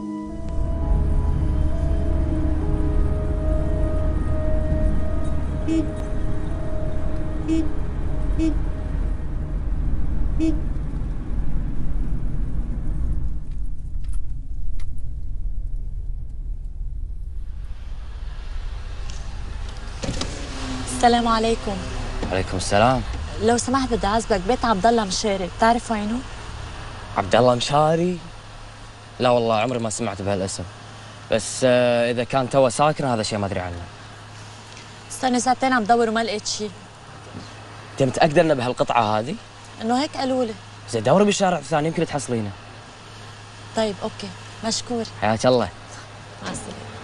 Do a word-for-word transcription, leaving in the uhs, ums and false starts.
السلام عليكم. وعليكم السلام. لو سمحت بدي اعزبك بيت عبد الله مشاري، بتعرف وينه؟ عبد الله مشاري؟ لا والله عمري ما سمعت بهالاسم، بس آه اذا كان تو ساكن هذا شيء ما ادري عنه. استنى ساعتين عم دور وما لقيت شيء. انت متاكده انه بهالقطعه هذه؟ انه هيك قالوا لي. زين دوري بالشارع الثاني يمكن تحصلينه. طيب اوكي، مشكور. حياك الله. مع السلامه.